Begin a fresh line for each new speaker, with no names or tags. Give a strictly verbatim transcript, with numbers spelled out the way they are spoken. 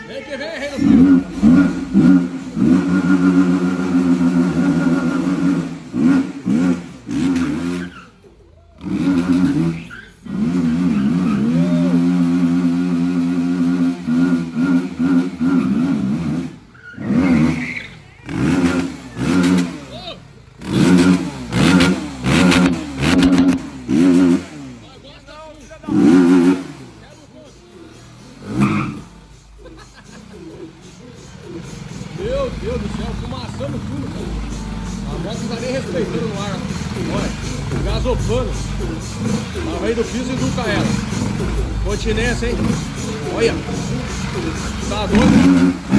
Vem que vem, rei do fio. Meu Deus do céu, fumaçando tudo, cara. A moto não tá nem respeitando no ar. Olha, gasopando. A rei do piso e educa ela. Continência, hein? Olha. Tá doido?